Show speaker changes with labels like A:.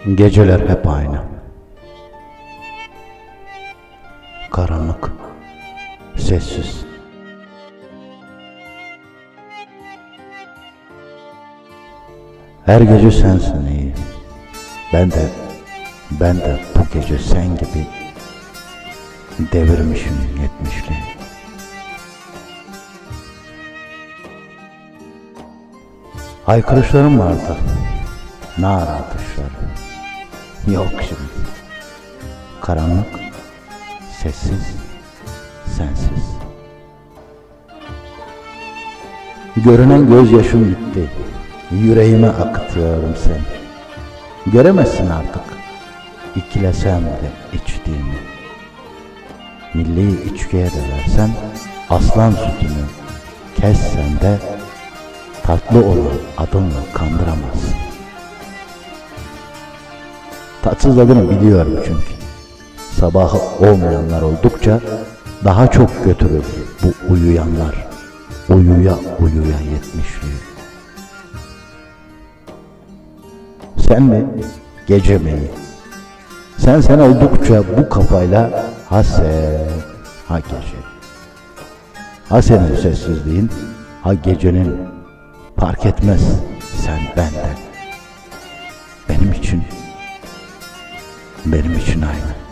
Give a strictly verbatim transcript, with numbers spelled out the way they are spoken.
A: Geceler hep aynı. Karanlık, sessiz. Her gece sensin iyi. Ben de, ben de bu gece sen gibi devirmişim yetmişliği. Haykırışlarım vardı, nara atışları. Yok şimdi. Karanlık, sessiz, sensiz. Görünen gözyaşım gitti. Yüreğime akıtıyorum seni. Göremezsin artık ikilesem de içtiğimi. Milli içkiye de versen, aslan sütünü kessen de tatlı olan adınla kandıramazsın. Tatsız adını biliyorum çünkü. Sabahı olmayanlar oldukça daha çok götürür bu uyuyanlar. Uyuya uyuya yetmişliği. Sen mi, gece mi? Sen sen oldukça bu kafayla ha sen, ha gece. Ha senin sessizliğin, ha gecenin, fark etmez sen benden. Benim için, benim için aynı.